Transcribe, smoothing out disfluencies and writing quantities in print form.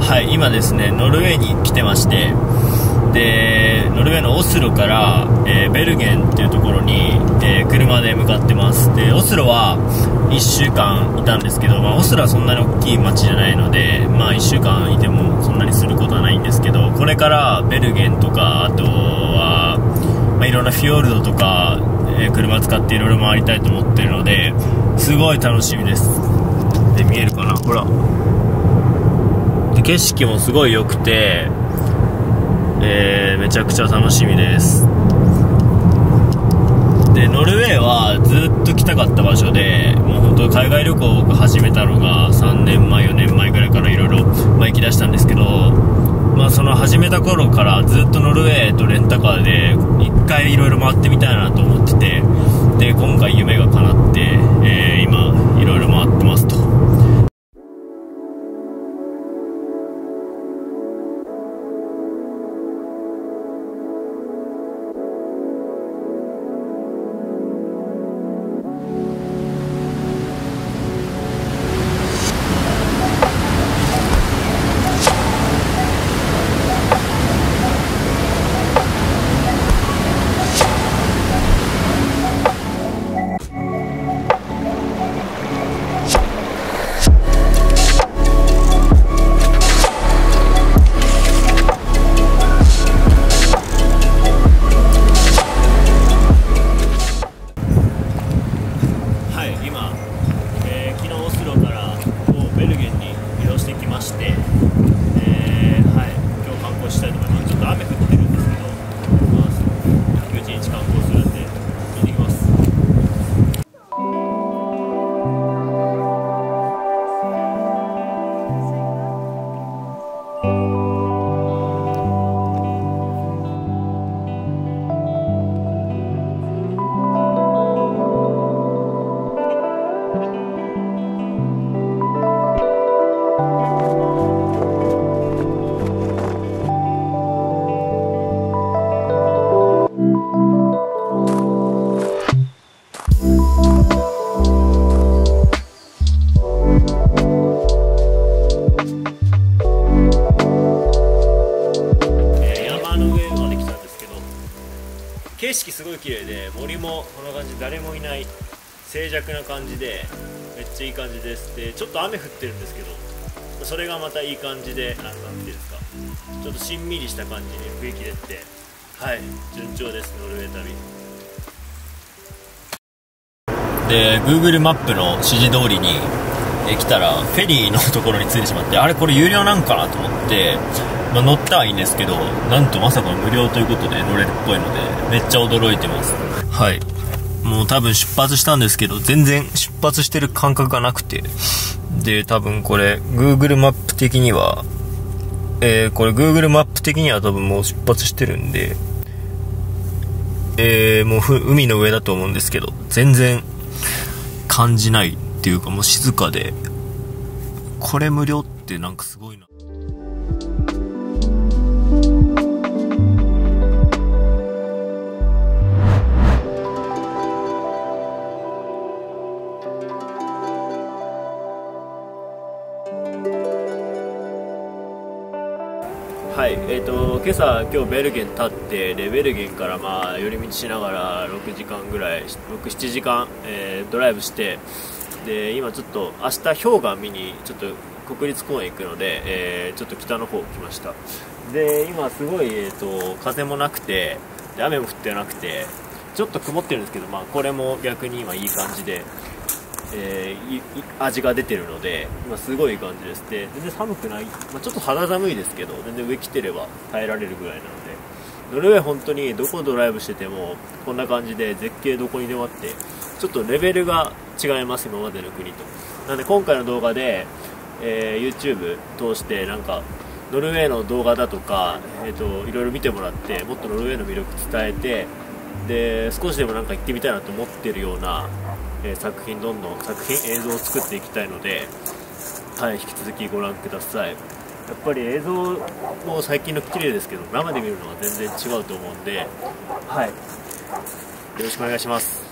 はい、今ですね、ノルウェーに来てまして、で、ノルウェーのオスロから、ベルゲンっていうところに、車で向かってます。で、オスロは1週間いたんですけど、オスロはそんなに大きい街じゃないので、1週間いてもそんなにすることはないんですけど、これからベルゲンとか、あとは、いろんなフィヨルドとか、車使っていろいろ回りたいと思ってるので、すごい楽しみです。で、見えるかな、ほら。で、景色もすごい良くて、めちゃくちゃ楽しみです。で、ノルウェーはずっと来たかった場所で、もう本当海外旅行を僕始めたのが3年前4年前ぐらいからいろいろ行き出したんですけど、その始めた頃からずっとノルウェーとレンタカーで一回いろいろ回ってみたいなと思ってて、で今回夢が叶って、今いろいろ回ってますと。景色すごい綺麗で、森もこんな感じ、誰もいない静寂な感じでめっちゃいい感じです。でちょっと雨降ってるんですけど、それがまたいい感じで、なんていうんですか、ちょっとしんみりした感じに雰囲気出て、はい、順調です。ノルウェー旅で Google マップの指示通りに来たらフェリーのところに着いてしまって、あれこれ有料なんかなと思って、乗ったはいいんですけど、なんとまさか無料ということで乗れるっぽいのでめっちゃ驚いてます。はい、もう多分出発したんですけど全然出発してる感覚がなくて、で多分これ Google マップ的には多分もう出発してるんで、もう海の上だと思うんですけど、全然感じないっていうか、もう静かで、これ無料ってなんかすごいな。はい、今日ベルゲン立って、でベルゲンから寄り道しながら6時間ぐらい、6、7時間、ドライブして、で今ちょっと明日氷河見にちょっと国立公園行くので、ちょっと北の方来ました。で今すごい、風もなくて、で雨も降ってなくて、ちょっと曇ってるんですけど、これも逆に今いい感じで、味が出てるので今すごいいい感じです。で全然寒くない、ちょっと肌寒いですけど全然上着てれば耐えられるぐらいなので、ノルウェー本当にどこドライブしててもこんな感じで絶景どこにでもあって、ちょっとレベルが違います、今までの国と。なので今回の動画で、YouTube 通してなんかノルウェーの動画だとか、いろいろ見てもらって、もっとノルウェーの魅力伝えて、で少しでもなんか行ってみたいなと思ってるような、映像を作っていきたいので、はい、引き続きご覧ください。やっぱり映像も最近の綺麗ですけど、生で見るのは全然違うと思うんで、はい、よろしくお願いします。